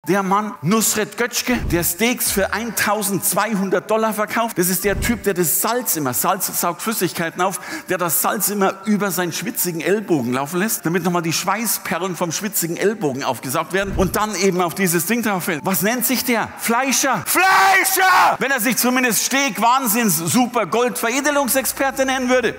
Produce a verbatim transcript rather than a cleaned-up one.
Der Mann, Nusret Götschke, der Steaks für eintausendzweihundert Dollar verkauft. Das ist der Typ, der das Salz immer, Salz saugt Flüssigkeiten auf, der das Salz immer über seinen schwitzigen Ellbogen laufen lässt, damit nochmal die Schweißperlen vom schwitzigen Ellbogen aufgesaugt werden und dann eben auf dieses Ding drauf fällt. Was nennt sich der? Fleischer. Fleischer! Wenn er sich zumindest Steak Wahnsinns Super Gold Veredelungsexperte nennen würde.